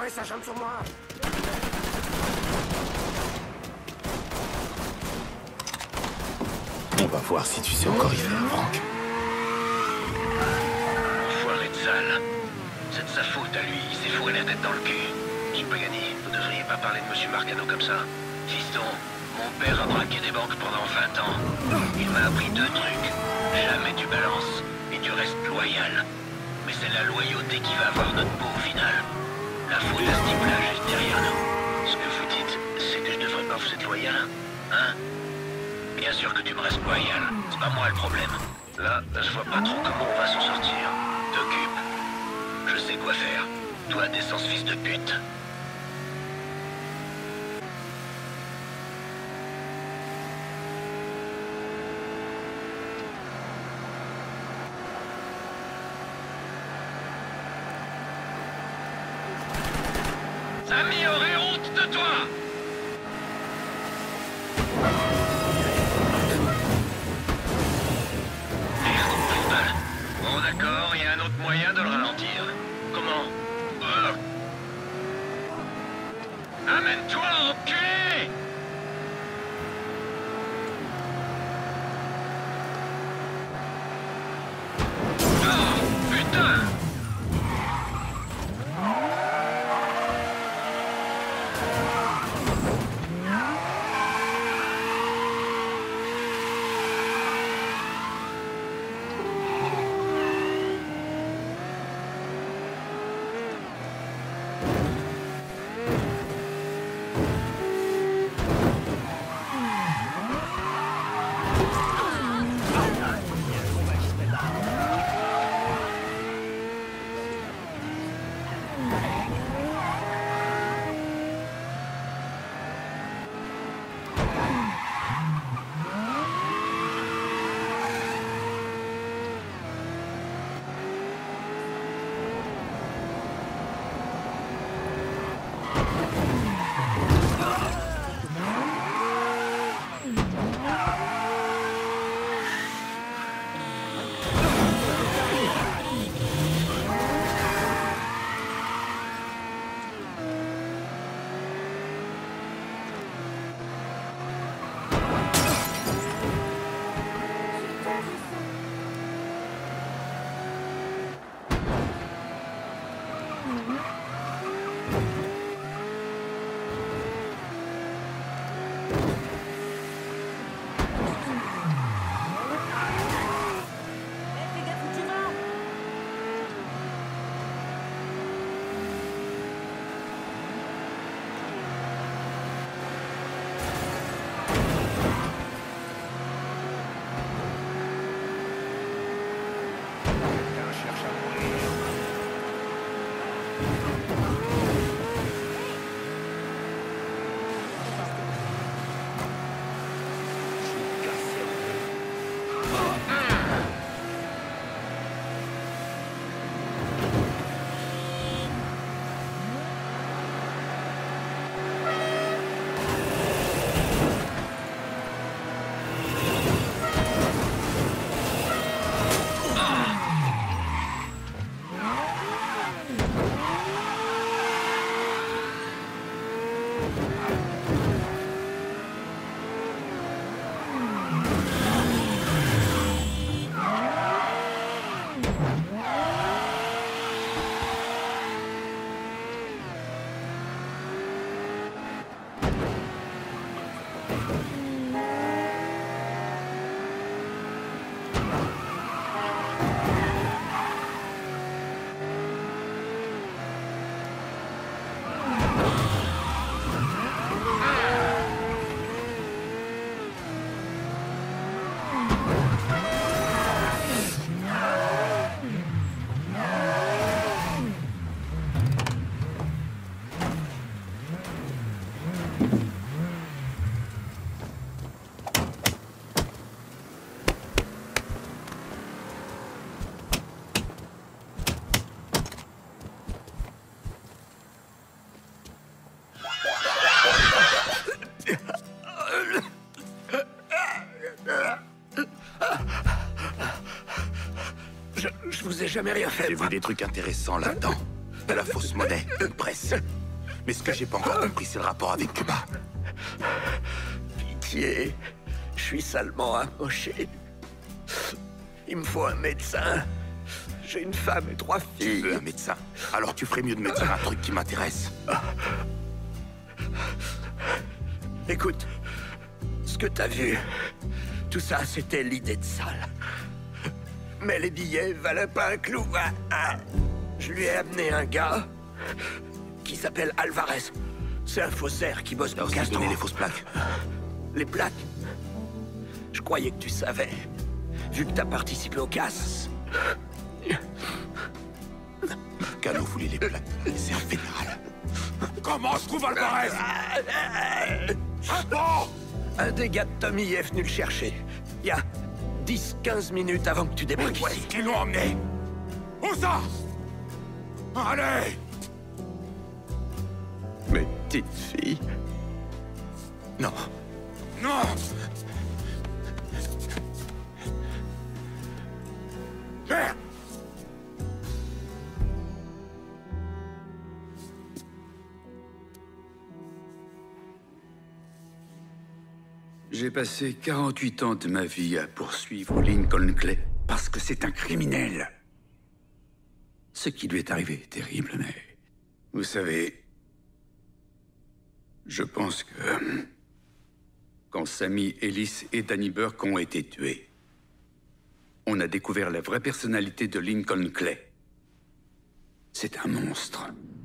foiré s'acharne sur moi. On va voir si tu sais encore y faire, Franck. Enfoiré de sale. C'est de sa faute à lui, il s'est fourré la tête dans le cul. Monsieur Pagani, vous devriez pas parler de Monsieur Marcano comme ça. Fiston, mon père a braqué des banques pendant 20 ans. Il m'a appris 2 trucs. Jamais tu balances et tu restes loyal. Mais c'est la loyauté qui va avoir notre peau au final. La faute à ce type-là juste derrière nous. Ce que vous dites, c'est que je devrais pas vous être loyal, hein? Bien sûr que tu me restes loyal. C'est pas moi le problème. Là, je vois pas trop comment on va s'en sortir. T'occupe. Je sais quoi faire. Toi, décence fils de pute. Samy aurait honte de toi! Bon d'accord, il y a un autre moyen de le ralentir. Comment? Amène-toi, enculé! Oh, putain! Je vous ai jamais rien fait, J'ai moi. vu des trucs intéressants là-dedans. de la fausse monnaie, une presse. Mais ce que j'ai pas encore compris, c'est le rapport avec Cuba. Pitié, je suis salement amoché. Il me faut un médecin. J'ai une femme et 3 filles. Tu veux un médecin? Alors tu ferais mieux de me dire un truc qui m'intéresse. Écoute, ce que t'as vu, tout ça, c'était l'idée de Sal. Mais les billets valaient pas un clou. Je lui ai amené un gars qui s'appelle Alvarez. C'est un faussaire qui bosse T'as pour aussi Castro. donné les fausses plaques. Les plaques? Je croyais que tu savais, vu que t'as participé au casse. Cano voulait les plaques de la réserve fédérale. Comment je trouve Alvarez? Bon! Un des gars de Tommy est venu le chercher. Il y a 10-15 minutes avant que tu débarques Où est-ce ici. qu'ils l'ont emmené? Où ça? Allez! Mes petites filles. Non. Non! Merde! J'ai passé 48 ans de ma vie à poursuivre Lincoln Clay parce que c'est un criminel. Ce qui lui est arrivé est terrible, mais... Vous savez... Je pense que... Quand Sammy Ellis et Danny Burke ont été tués, on a découvert la vraie personnalité de Lincoln Clay. C'est un monstre.